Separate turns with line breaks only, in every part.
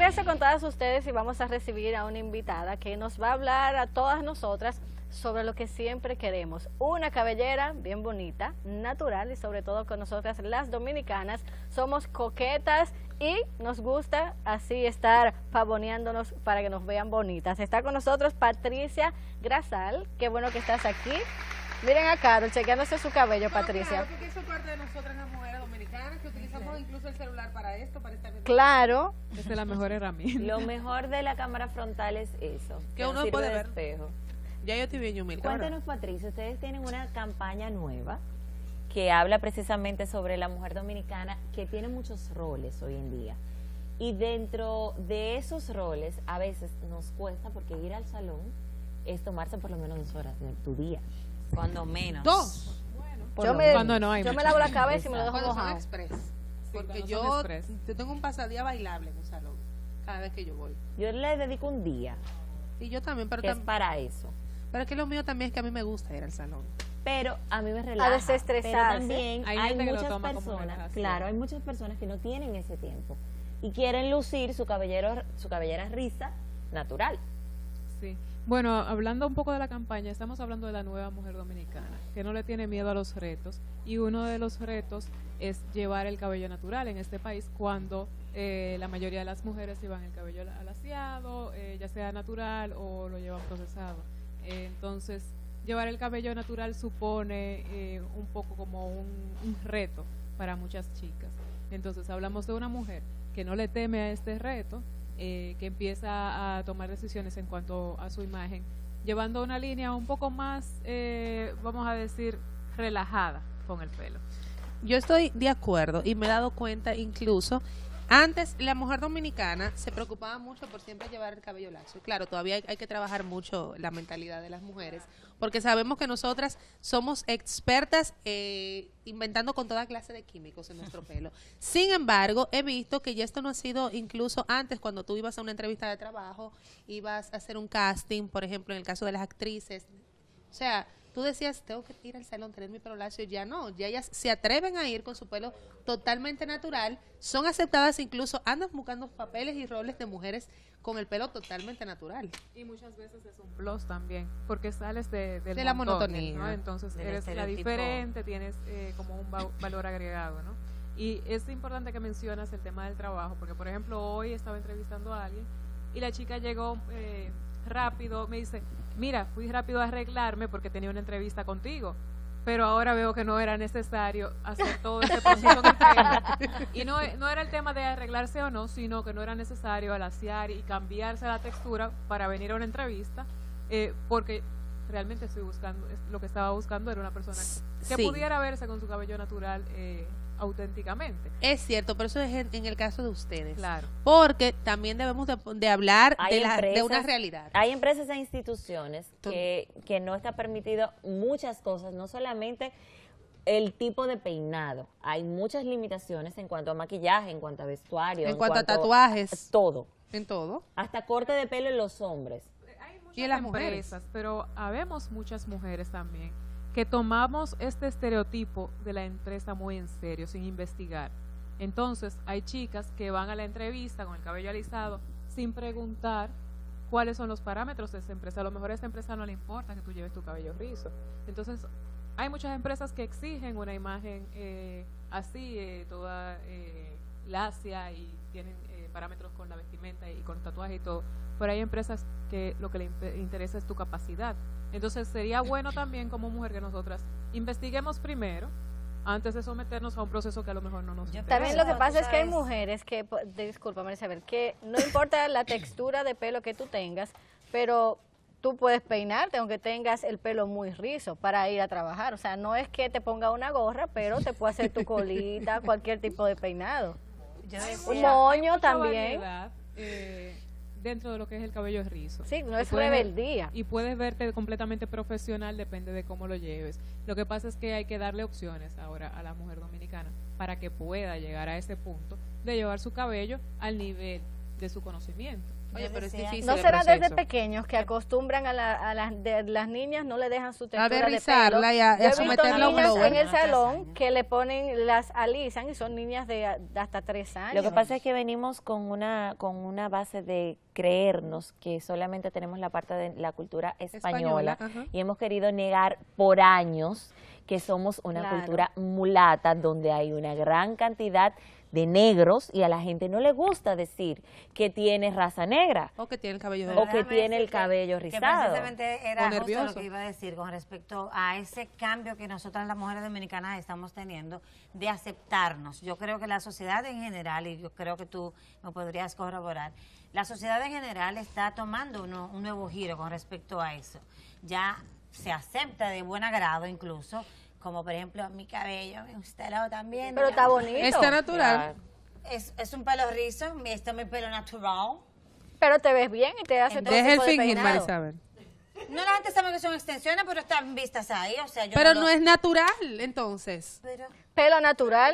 regreso con todas ustedes y vamos a recibir a una invitada que nos va a hablar a todas nosotras sobre lo que siempre queremos, una cabellera bien bonita, natural y sobre todo con nosotras las dominicanas somos coquetas y nos gusta así estar pavoneándonos para que nos vean bonitas. Está con nosotros Patricia Grasal, qué bueno que estás aquí. Miren a Carol chequeándose su cabello, Patricia.
Claro, porque eso es parte de nosotras las mujeres dominicanas que utilizamos incluso el celular para esto, para estar viendo.
Claro.
Esa es la mejor herramienta.
Lo mejor de la cámara frontal es eso,
Que
nos
uno
sirve
puede
de
ver.
espejo.
Ya yo estoy bien, Yumil.
Cuéntenos, Patricia, ustedes tienen una campaña nueva que habla precisamente sobre la mujer dominicana que tiene muchos roles hoy en día. Y dentro de esos roles a veces nos cuesta porque ir al salón es tomarse por lo menos 2 horas de tu día. Cuando menos.
2.
Cuando no hay
yo me
mucho.
lavo la cabeza y me lo dejo
Cuando son
mojado.
express. Porque
cuando son
yo
express.
tengo un pasadía bailable en un salón cada vez que yo voy.
Yo le dedico un día
Y yo también, pero,
que es para eso.
pero es que lo mío también es que a mí me gusta ir al salón.
Pero a mí me relaja.
desestresarse.
Pero también
Hay
hay
gente que lo
muchas
toma como
personas,
relajación.
claro, hay muchas personas que no tienen ese tiempo y quieren lucir su cabellera risa natural.
Sí. Bueno, hablando un poco de la campaña, estamos hablando de la nueva mujer dominicana, que no le tiene miedo a los retos, y uno de los retos es llevar el cabello natural en este país cuando la mayoría de las mujeres llevan el cabello alaciado, ya sea natural o lo llevan procesado. Entonces, llevar el cabello natural supone un poco como un reto para muchas chicas. Entonces, hablamos de una mujer que no le teme a este reto, que empieza a tomar decisiones en cuanto a su imagen, llevando una línea un poco más, vamos a decir, relajada con el pelo.
Yo estoy de acuerdo y me he dado cuenta incluso, antes la mujer dominicana se preocupaba mucho por siempre llevar el cabello lacio. Claro, todavía hay que trabajar mucho la mentalidad de las mujeres, porque sabemos que nosotras somos expertas inventando con toda clase de químicos en nuestro pelo. Sin embargo, he visto que ya esto no ha sido incluso antes, cuando tú ibas a una entrevista de trabajo, ibas a hacer un casting, por ejemplo, en el caso de las actrices. O sea, tú decías, tengo que ir al salón, tener mi pelo lacio, ya no, ya ellas se atreven a ir con su pelo totalmente natural, son aceptadas, incluso andan buscando papeles y roles de mujeres con el pelo totalmente natural.
Y muchas veces es un plus también, porque sales del
De la
montón,
monotonía.
¿no? Entonces
Del
eres la
estereotipo.
diferente, tienes como un valor agregado, ¿no? Y es importante que mencionas el tema del trabajo, porque por ejemplo hoy estaba entrevistando a alguien y la chica llegó rápido, me dice, mira, fui rápido a arreglarme porque tenía una entrevista contigo, pero ahora veo que no era necesario hacer todo ese proceso de pelo. Y no era el tema de arreglarse o no, sino que no era necesario alaciar y cambiarse la textura para venir a una entrevista, porque realmente lo que estaba buscando era una persona que
Sí.
pudiera verse con su cabello natural auténticamente.
Es cierto, pero eso es en el caso de ustedes.
Claro.
Porque también debemos de hablar
Hay
de una
empresas-
realidad.
Hay empresas e instituciones que no está permitido muchas cosas, no solamente el tipo de peinado. Hay muchas limitaciones en cuanto a maquillaje, en cuanto a vestuario,
En cuanto a tatuajes.
todo.
En todo.
Hasta corte de pelo en los hombres.
Hay muchas
Y en las mujeres.
empresas, pero habemos muchas mujeres también que tomamos este estereotipo de la empresa muy en serio, sin investigar. Entonces, hay chicas que van a la entrevista con el cabello alisado sin preguntar cuáles son los parámetros de esa empresa. A lo mejor a esta empresa no le importa que tú lleves tu cabello rizo. Entonces, hay muchas empresas que exigen una imagen así, toda lacia, y tienen parámetros con la vestimenta y con tatuaje y todo. Pero hay empresas que lo que le interesa es tu capacidad. Entonces sería bueno también como mujer que nosotras investiguemos primero antes de someternos a un proceso que a lo mejor no nos interesa.
También lo que
Tú
pasa es que hay
sabes.
mujeres que, discúlpame Isabel, que no importa la textura de pelo que tú tengas, pero tú puedes peinarte aunque tengas el pelo muy rizo para ir a trabajar. O sea, no es que te ponga una gorra, pero te puede hacer tu colita, cualquier tipo de peinado. Un moño
Mucha
también.
variedad, dentro de lo que es el cabello rizo.
Sí, no
Y
es
puedes-
rebeldía.
Y puedes verte completamente profesional, depende de cómo lo lleves. Lo que pasa es que hay que darle opciones ahora a la mujer dominicana para que pueda llegar a ese punto de llevar su cabello al nivel de su conocimiento.
Oye, pero es difícil.
¿No
el
será desde
proceso.
pequeños que acostumbran a las niñas, no le dejan su
A
textura de
rizarla
pelo?
y a
Yo he visto
someterla a un
niñas
blower.
en el
No, 3
salón
años.
que le ponen, las alisan y son niñas de hasta 3 años.
Lo que pasa es que venimos con una base de creernos que solamente tenemos la parte de la cultura española,
Ajá.
y hemos querido negar por años que somos una
Claro.
cultura mulata donde hay una gran cantidad de negros y a la gente no le gusta decir que tiene raza negra.
O que tiene el cabello
O
de
que
Déjame
tiene el
decir
cabello
que
rizado.
precisamente era
O
justo
nervioso.
lo que iba a decir con respecto a ese cambio que nosotras las mujeres dominicanas estamos teniendo de aceptarnos. Yo creo que la sociedad en general, y yo creo que tú me podrías corroborar, la sociedad en general está tomando un nuevo giro con respecto a eso. Ya se acepta de buen agrado incluso, como por ejemplo mi cabello, me gusta también.
Pero está bonito.
Está natural.
Es un pelo rizo, este es mi pelo natural.
Pero te ves bien y te hace todo
Deja el
tipo de
fingir,
peinado.
Marisabel.
No, la gente sabe que son extensiones, pero están vistas ahí, o sea, yo
Pero
lo-
no es natural, entonces.
Pero,
Pelo natural.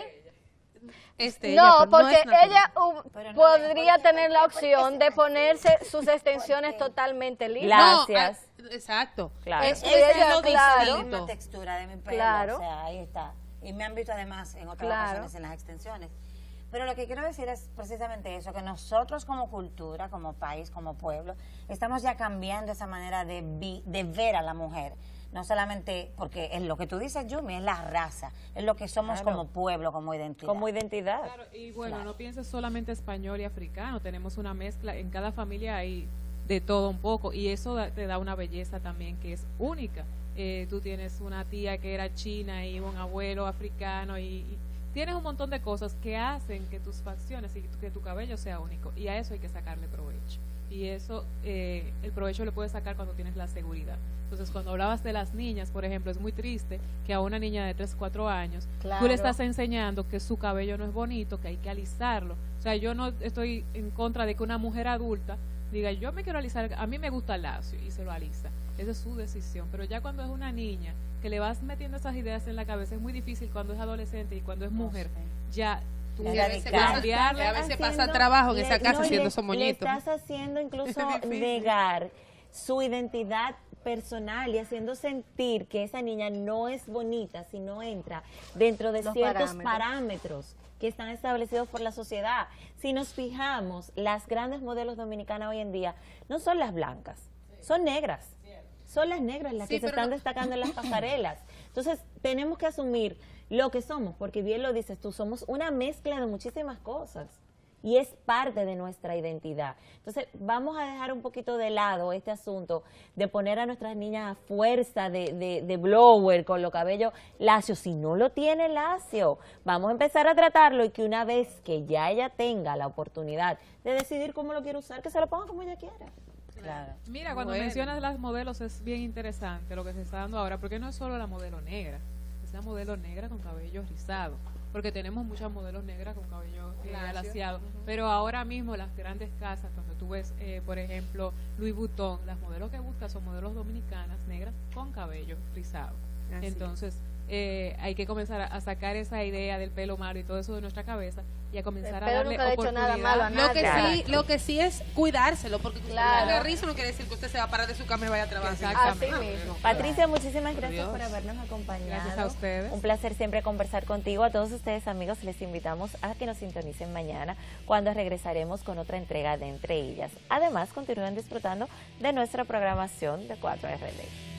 Ella,
No,
pero
porque
es natural.
ella
Pero no,
podría
porque-
tener la opción de ponerse sus extensiones totalmente lisas.
Gracias.
No, exacto.
Claro.
Es-
esa
ella,
es lo
claro.
la misma textura de mi pelo,
Claro.
o sea, ahí está. Y me han visto además en otras
Claro.
ocasiones en las extensiones. Pero lo que quiero decir es precisamente eso, que nosotros como cultura, como país, como pueblo, estamos ya cambiando esa manera de ver a la mujer. No solamente, porque es lo que tú dices, Yumi, es la raza, es lo que somos
Claro.
como pueblo, como identidad.
Como identidad.
Claro, y bueno, no pienses solamente español y africano, tenemos una mezcla, en cada familia hay de todo un poco, y eso te da una belleza también que es única. Tú tienes una tía que era china y un abuelo africano, y tienes un montón de cosas que hacen que tus facciones y que tu cabello sea único, y a eso hay que sacarle provecho. Y eso, el provecho lo puedes sacar cuando tienes la seguridad. Entonces, cuando hablabas de las niñas, por ejemplo, es muy triste que a una niña de 3, 4 años, tú
Claro.
le estás enseñando que su cabello no es bonito, que hay que alisarlo. O sea, yo no estoy en contra de que una mujer adulta diga, yo me quiero alisar, a mí me gusta el lacio, y se lo alisa. Esa es su decisión. Pero ya cuando es una niña, que le vas metiendo esas ideas en la cabeza, es muy difícil cuando es adolescente y cuando es mujer, ya tú
Es
Y a veces
radical.
cambiarle, a veces pasa trabajo en esa casa haciendo esos moñitos.
Le estás haciendo incluso
Es difícil.
negar su identidad personal y haciendo sentir que esa niña no es bonita si no entra dentro de
Los
ciertos
parámetros.
parámetros que están establecidos por la sociedad. Si nos fijamos, las grandes modelos dominicanas hoy en día no son las blancas, son negras. Son las negras las
Sí,
que se
pero
están
no-
destacando en las pasarelas. Entonces, tenemos que asumir lo que somos, porque bien lo dices tú, somos una mezcla de muchísimas cosas y es parte de nuestra identidad. Entonces, vamos a dejar un poquito de lado este asunto de poner a nuestras niñas a fuerza de blower con los cabellos lacios. Si no lo tiene lacio, vamos a empezar a tratarlo, y que una vez que ya ella tenga la oportunidad de decidir cómo lo quiere usar, que se lo ponga como ella quiera.
Claro.
Mira, cuando
Bueno.
mencionas las modelos es bien interesante lo que se está dando ahora, porque no es solo la modelo negra, es la modelo negra con cabello rizado, porque tenemos muchas modelos negras con cabello alaciado, pero ahora mismo las grandes casas, cuando tú ves, por ejemplo, Louis Vuitton, las modelos que buscan son modelos dominicanas negras con cabello rizado.
Así
Entonces, hay que comenzar a sacar esa idea del pelo malo y todo eso de nuestra cabeza y a comenzar a
pelo
darle
nunca le ha hecho nada malo a
oportunidad.
nadie.
Lo que sí es cuidárselo, porque que
Claro.
usted le rizo no quiere decir que usted se va a parar de su cama y vaya a trabajar.
Exactamente.
Así mismo.
Patricia, muchísimas gracias
Dios.
por habernos acompañado.
Gracias a ustedes.
Un placer siempre conversar contigo. A todos ustedes, amigos, les invitamos a que nos sintonicen mañana, cuando regresaremos con otra entrega de Entre Ellas. Además, continúen disfrutando de nuestra programación de 4RD.